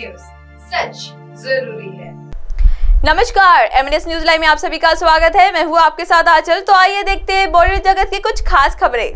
News, सच जरूरी है। नमस्कार, एमएनएस न्यूज लाइव में आप सभी का स्वागत है। मैं हूँ आपके साथ आंचल। तो आइए देखते हैं बॉलीवुड जगत की कुछ खास खबरें।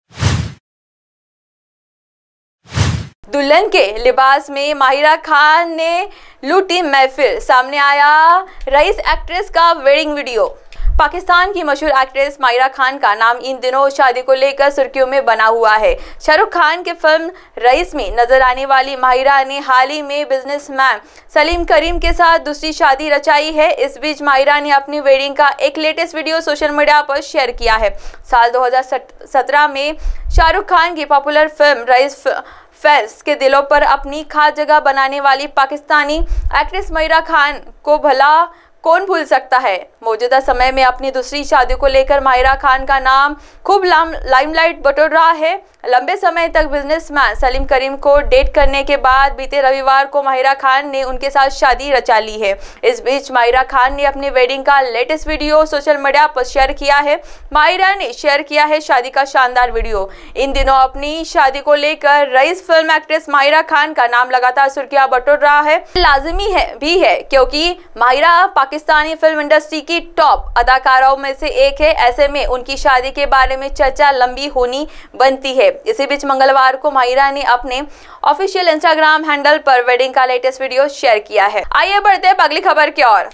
दुल्हन के लिबास में माहिरा खान ने लूटी महफिल, सामने आया रईस एक्ट्रेस का वेडिंग वीडियो। पाकिस्तान की मशहूर एक्ट्रेस माहिरा खान का नाम इन दिनों शादी को लेकर सुर्खियों में बना हुआ है। शाहरुख खान के फिल्म रईस में नजर आने वाली माहिरा ने हाल ही में बिजनेसमैन सलीम करीम के साथ दूसरी शादी रचाई है। इस बीच माहिरा ने अपनी वेडिंग का एक लेटेस्ट वीडियो सोशल मीडिया पर शेयर किया है। साल 2017 में शाहरुख खान की पॉपुलर फिल्म रईस फैंस के दिलों पर अपनी खास जगह बनाने वाली पाकिस्तानी एक्ट्रेस माहिरा खान को भला कौन भूल सकता है। मौजूदा समय में अपनी दूसरी शादी को लेकर माहिरा खान का नाम खूब लाइमलाइट बटोर रहा है। लंबे समय तक बिजनेसमैन सलीम करीम को डेट करने के बाद बीते रविवार को माहिरा खान ने उनके साथ शादी रचा ली है। इस बीच माहिरा खान ने अपनी वेडिंग का लेटेस्ट वीडियो सोशल मीडिया पर शेयर किया है। माहिरा ने शेयर किया है शादी का शानदार वीडियो। इन दिनों अपनी शादी को लेकर रईस फिल्म एक्ट्रेस माहिरा खान का नाम लगातार सुर्खियां बटोर रहा है। लाजिमी है क्योंकि माहिरा पाकिस्तानी फिल्म इंडस्ट्री की टॉप अदाकाराओं में से एक है। ऐसे में उनकी शादी के बारे में चर्चा लंबी होनी बनती है। इसी बीच मंगलवार को माहिरा ने अपने ऑफिशियल इंस्टाग्राम हैंडल पर वेडिंग का लेटेस्ट वीडियो शेयर किया है। आइए बढ़ते हैं अगली खबर की ओर।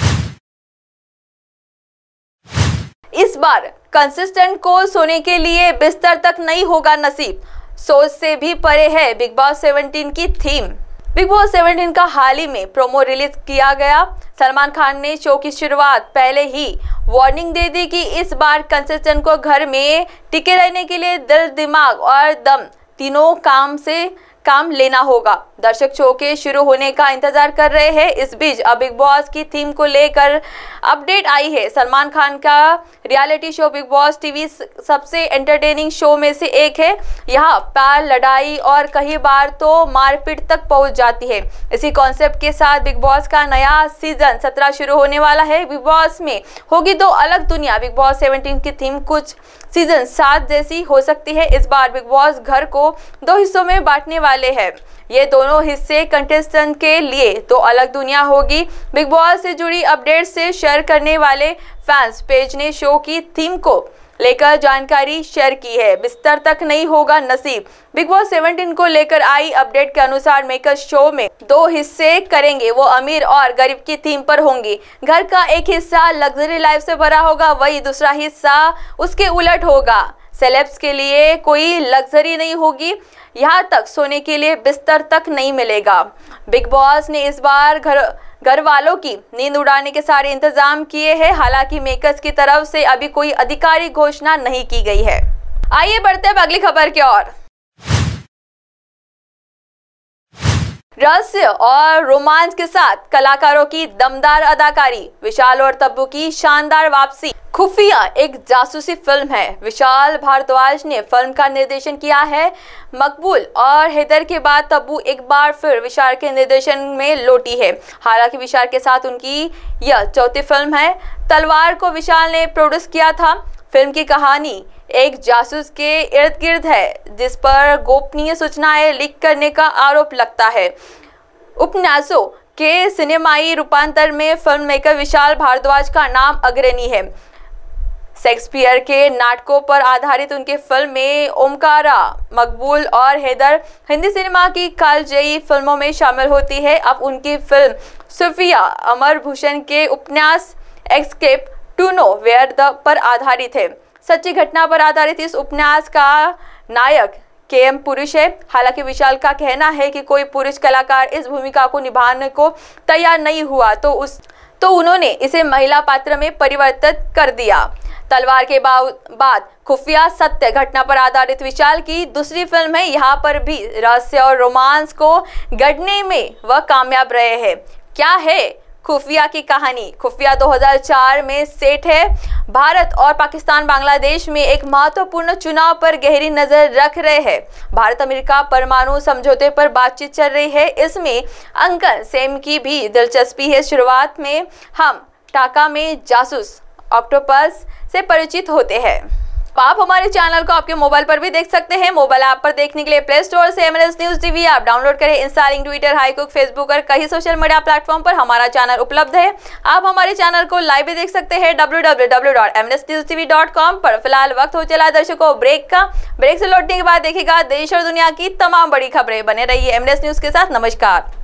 इस बार कंसिस्टेंट को सोने के लिए बिस्तर तक नहीं होगा नसीब, सोच से भी परे है बिग बॉस 17 की थीम। बिग बॉस 17 का हाल ही में प्रोमो रिलीज किया गया। सलमान खान ने शो की शुरुआत पहले ही वार्निंग दे दी कि इस बार कंसिस्टेंट को घर में टिके रहने के लिए दिल, दिमाग और दम तीनों काम लेना होगा। दर्शक शो के शुरू होने का इंतजार कर रहे हैं। इस बीच अब बिग बॉस की थीम को लेकर अपडेट आई है। सलमान खान का reality show Bigg Boss TV सबसे एंटरटेनिंग शो में से एक है। यहाँ प्यार, लड़ाई और कई बार तो मारपीट तक पहुंच जाती है। इसी कॉन्सेप्ट के साथ बिग बॉस का नया सीजन 17 शुरू होने वाला है। बिग बॉस में होगी दो अलग दुनिया। बिग बॉस 17 की थीम कुछ सीजन 7 जैसी हो सकती है। इस बार बिग बॉस घर को दो हिस्सों में बांटने वाले हैं। ये दोनों हिस्से कंटेस्टेंट के लिए तो अलग दुनिया होगी। बिग बॉस से जुड़ी अपडेट से शेयर करने वाले फैंस पेज ने शो की थीम को लेकर जानकारी शेयर की है। बिस्तर तक नहीं होगा नसीब। बिग बॉस 17 को लेकर आई अपडेट के अनुसार मेकर्स शो में दो हिस्से करेंगे। वो अमीर और गरीब की थीम पर होंगे। घर का एक हिस्सा लग्जरी लाइफ से भरा होगा, वही दूसरा हिस्सा उसके उलट होगा। सेलेब्स के लिए कोई लग्जरी नहीं होगी, यहाँ तक सोने के लिए बिस्तर तक नहीं मिलेगा। बिग बॉस ने इस बार घर वालों की नींद उड़ाने के सारे इंतजाम किए हैं। हालांकि मेकर्स की तरफ से अभी कोई आधिकारिक घोषणा नहीं की गई है। आइए बढ़ते हैं अगली खबर की ओर। रहस्य और रोमांच के साथ कलाकारों की दमदार अदाकारी, विशाल और तब्बू की शानदार वापसी। खुफिया एक जासूसी फिल्म है। विशाल भारद्वाज ने फिल्म का निर्देशन किया है। मकबूल और हैदर के बाद तब्बू एक बार फिर विशाल के निर्देशन में लौटी है। हालांकि विशाल के साथ उनकी यह चौथी फिल्म है। तलवार को विशाल ने प्रोड्यूस किया था। फिल्म की कहानी एक जासूस के इर्द गिर्द है जिस पर गोपनीय सूचनाएं लीक करने का आरोप लगता है। उपन्यासों के सिनेमाई रूपांतर में फिल्म मेकर विशाल भारद्वाज का नाम अग्रणी है। शेक्सपियर के नाटकों पर आधारित उनके फिल्म में ओमकारा, मकबूल और हैदर हिंदी सिनेमा की कालजयी फिल्मों में शामिल होती है। अब उनकी फिल्म सुफिया अमर भूषण के उपन्यास escape to nowhere the पर आधारित है। सच्ची घटना पर आधारित इस उपन्यास का नायक केएम पुरुष है। हालांकि विशाल का कहना है कि कोई पुरुष कलाकार इस भूमिका को निभाने को तैयार नहीं हुआ तो उन्होंने इसे महिला पात्र में परिवर्तित कर दिया। तलवार के बाद खुफिया सत्य घटना पर आधारित विशाल की दूसरी फिल्म है। यहाँ पर भी रहस्य और रोमांस को गढ़ने में वह कामयाब रहे हैं। क्या है खुफिया की कहानी? खुफिया 2004 में सेट है। भारत और पाकिस्तान बांग्लादेश में एक महत्वपूर्ण चुनाव पर गहरी नजर रख रहे हैं। भारत अमेरिका परमाणु समझौते पर बातचीत चल रही है। इसमें अंकल सैम की भी दिलचस्पी है। शुरुआत में हम ढाका में जासूस ऑक्टोपस से परिचित होते हैं। आप हमारे चैनल को आपके मोबाइल पर भी देख सकते हैं। मोबाइल ऐप पर देखने के लिए प्ले स्टोर से MNS news TV app download करें। इंस्टॉलिंग ट्विटर, हाईकुक, फेसबुक और कई सोशल मीडिया प्लेटफॉर्म पर हमारा चैनल उपलब्ध है। आप हमारे चैनल को लाइव भी देख सकते हैं www.mnsnewstv.com पर। फिलहाल वक्त हो चला दर्शकों ब्रेक का। ब्रेक से लौटने के बाद देखिएगा देश और दुनिया की तमाम बड़ी खबरें। बने रहिए एमएनएस न्यूज के साथ। नमस्कार।